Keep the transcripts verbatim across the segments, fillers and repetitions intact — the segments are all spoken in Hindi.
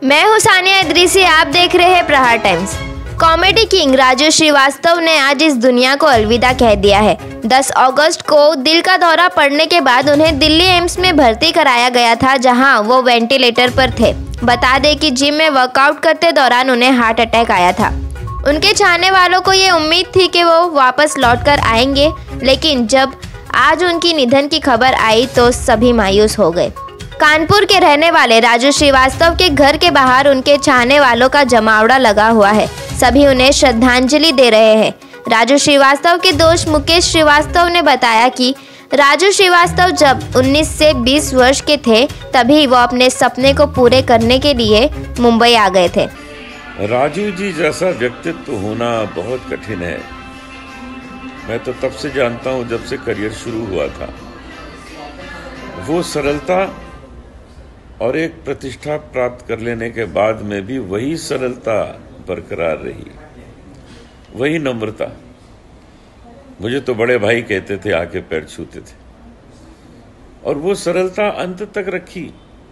मैं हूं सानिया इदरीसी, आप देख रहे हैं Prahar times. Comedy king Raju Srivastava ने आज इस दुनिया को अलविदा कह दिया है। दस अगस्त को दिल का दौरा पड़ने के बाद उन्हें दिल्ली एम्स में भर्ती कराया गया था, जहां वो वेंटिलेटर पर थे। बता दें कि जिम में वर्कआउट करते दौरान उन्हें हार्ट अटैक आया था। उनके चाहने वालों को ये उम्मीद थी कि वो वापस लौट कर आएंगे, लेकिन जब आज उनकी निधन की खबर आई तो सभी मायूस हो गए। कानपुर के रहने वाले राजू श्रीवास्तव के घर के बाहर उनके चाहने वालों का जमावड़ा लगा हुआ है। सभी उन्हें श्रद्धांजलि दे रहे हैं। राजू श्रीवास्तव के दोस्त मुकेश श्रीवास्तव ने बताया कि राजू श्रीवास्तव जब उन्नीस से बीस वर्ष के थे, तभी वो अपने सपने को पूरे करने के लिए मुंबई आ गए थे। राजू जी जैसा व्यक्तित्व होना बहुत कठिन है। मैं तो तब से जानता हूं जब से करियर शुरू हुआ था। वो सरलता और एक प्रतिष्ठा प्राप्त कर लेने के बाद में भी वही सरलता बरकरार रही, वही नम्रता। मुझे तो बड़े भाई कहते थे, आके पैर छूते थे, और वो सरलता अंत तक रखी।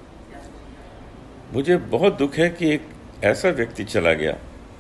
मुझे बहुत दुख है कि एक ऐसा व्यक्ति चला गया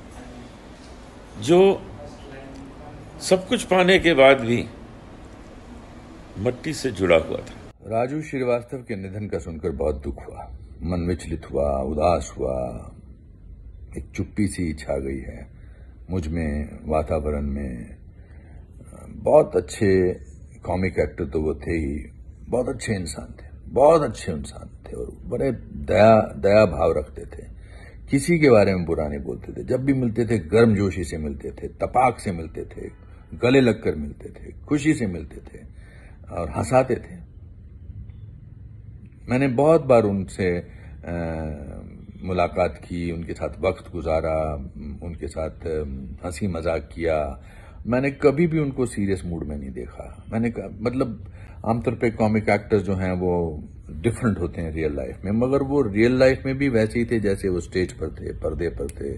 जो सब कुछ पाने के बाद भी मट्टी से जुड़ा हुआ था। राजू श्रीवास्तव के निधन का सुनकर बहुत दुख हुआ, मन विचलित हुआ, उदास हुआ, एक चुप्पी सी छा गई है मुझ में, वातावरण में। बहुत अच्छे कॉमिक एक्टर तो वो थे ही, बहुत अच्छे इंसान थे, बहुत अच्छे इंसान थे, और बड़े दया दया भाव रखते थे। किसी के बारे में बुरा नहीं बोलते थे। जब भी मिलते थे गर्मजोशी से मिलते थे, तपाक से मिलते थे, गले लगकर मिलते थे, खुशी से मिलते थे और हंसाते थे। मैंने बहुत बार उनसे आ, मुलाकात की, उनके साथ वक्त गुजारा, उनके साथ हंसी मजाक किया। मैंने कभी भी उनको सीरियस मूड में नहीं देखा। मैंने मतलब आमतौर पे कॉमिक एक्टर्स जो हैं वो डिफरेंट होते हैं रियल लाइफ में, मगर वो रियल लाइफ में भी वैसे ही थे जैसे वो स्टेज पर थे, पर्दे पर थे।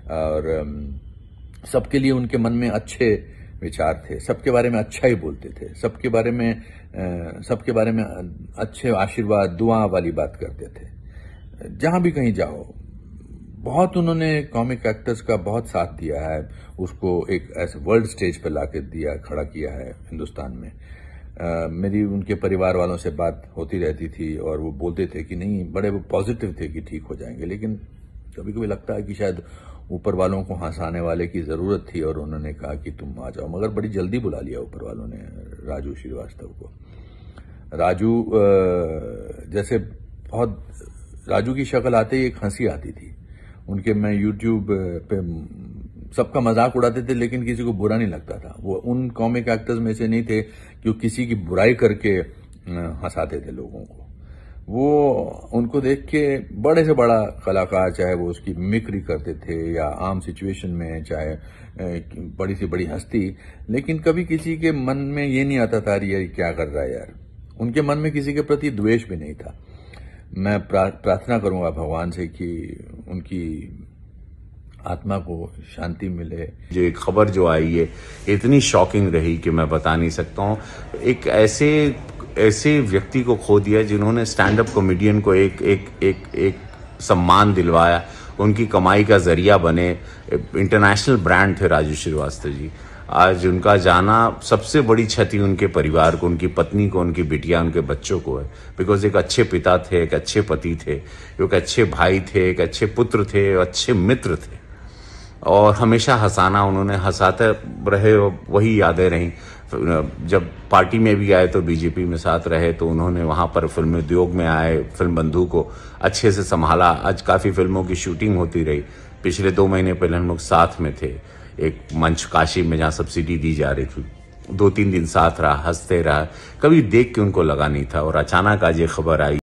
और सबके लिए उनके मन में अच्छे विचार थे, सबके बारे में अच्छा ही बोलते थे, सबके बारे में सबके बारे में अच्छे आशीर्वाद, दुआ वाली बात करते थे। जहां भी कहीं जाओ, बहुत उन्होंने कॉमिक एक्टर्स का बहुत साथ दिया है, उसको एक ऐसे वर्ल्ड स्टेज पर लाके दिया, खड़ा किया है हिंदुस्तान में। आ, मेरी उनके परिवार वालों से बात होती रहती थी और वो बोलते थे कि नहीं, बड़े वो पॉजिटिव थे कि ठीक हो जाएंगे, लेकिन कभी कभी लगता है कि शायद ऊपर वालों को हंसाने वाले की जरूरत थी और उन्होंने कहा कि तुम आ जाओ, मगर बड़ी जल्दी बुला लिया ऊपर वालों ने राजू श्रीवास्तव को। राजू जैसे बहुत राजू की शक्ल आते ही एक हंसी आती थी उनके। मैं यूट्यूब पे सबका मजाक उड़ाते थे, लेकिन किसी को बुरा नहीं लगता था। वो उन कॉमिक एक्टर्स में से नहीं थे कि किसी की बुराई करके हंसाते थे लोगों को। वो उनको देख के बड़े से बड़ा कलाकार, चाहे वो उसकी मिमिक्री करते थे या आम सिचुएशन में, चाहे बड़ी से बड़ी हस्ती, लेकिन कभी किसी के मन में ये नहीं आता था ये क्या कर रहा है यार। उनके मन में किसी के प्रति द्वेष भी नहीं था। मैं प्रार्थना करूंगा भगवान से कि उनकी आत्मा को शांति मिले। जो एक खबर जो आई है इतनी शॉकिंग रही कि मैं बता नहीं सकता हूँ। एक ऐसे ऐसे व्यक्ति को खो दिया जिन्होंने स्टैंड अप कॉमेडियन को एक एक एक एक सम्मान दिलवाया, उनकी कमाई का जरिया बने, इंटरनेशनल ब्रांड थे राजू श्रीवास्तव जी। आज उनका जाना सबसे बड़ी क्षति उनके परिवार को, उनकी पत्नी को, उनकी बिटिया, उनके बच्चों को है। बिकॉज एक अच्छे पिता थे, एक अच्छे पति थे, एक अच्छे भाई थे, एक अच्छे पुत्र थे, अच्छे मित्र थे, और हमेशा हंसाना उन्होंने, हंसाते रहे, वही यादें रहीं। जब पार्टी में भी आए तो बीजेपी में साथ रहे, तो उन्होंने वहां पर फिल्म उद्योग में आए, फिल्म बंधु को अच्छे से संभाला। आज काफी फिल्मों की शूटिंग होती रही। पिछले दो महीने पहले हम लोग साथ में थे एक मंच काशी में, जहां सब्सिडी दी जा रही थी। दो तीन दिन साथ रहा, हंसते रहा, कभी देख के उनको लगा नहीं था, और अचानक आज ये खबर आई।